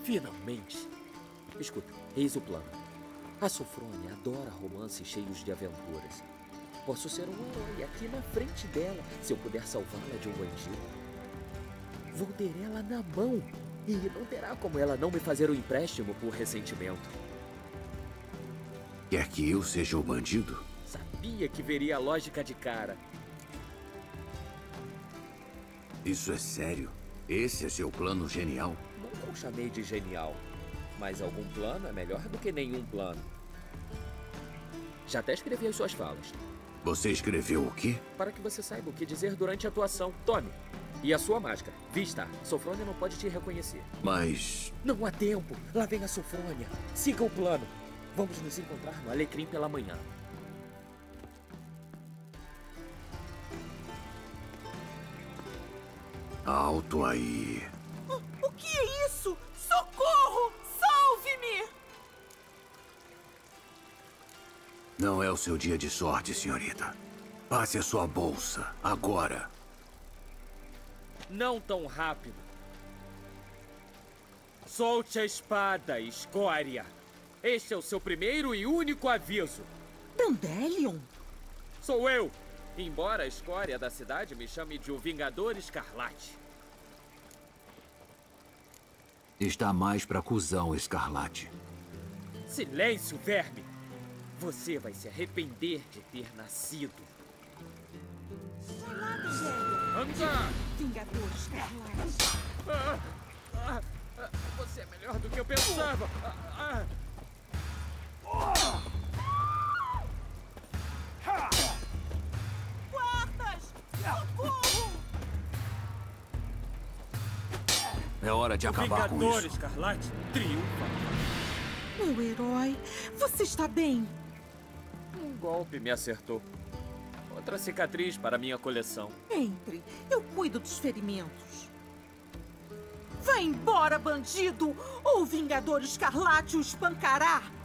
Finalmente! Escuta, eis o plano. A Sofrônia adora romances cheios de aventuras. Posso ser um herói aqui na frente dela, se eu puder salvá-la de um bandido. Vou ter ela na mão, e não terá como ela não me fazer um empréstimo por ressentimento. Quer que eu seja o bandido? Sabia que veria a lógica de cara. Isso é sério? Esse é seu plano genial? Nunca o chamei de genial, mas algum plano é melhor do que nenhum plano. Já até escrevi as suas falas. Você escreveu o quê? Para que você saiba o que dizer durante a atuação. Tome. E a sua máscara. Vista. Sofrônia não pode te reconhecer. Mas... Não há tempo. Lá vem a Sofrônia. Siga o plano. Vamos nos encontrar no Alecrim pela manhã. Alto aí. O que é isso? Socorro! Salve-me! Não é o seu dia de sorte, senhorita. Passe a sua bolsa, agora. Não tão rápido. Solte a espada, escória. Este é o seu primeiro e único aviso. Dandelion? Sou eu. Embora a escória da cidade me chame de o Vingador Escarlate. Está mais pra cuzão, Escarlate. Silêncio, verme! Você vai se arrepender de ter nascido. Vai lá, Dandelion. Anda! Vingador Escarlate. Você é melhor do que eu pensava. Guardas! Socorro! É hora de acabar com Vingador isso. Escarlate triunfa. Meu herói, você está bem? Um golpe me acertou. Outra cicatriz para minha coleção. Entre, eu cuido dos ferimentos. Vai embora, bandido! Ou o Vingador Escarlate o espancará!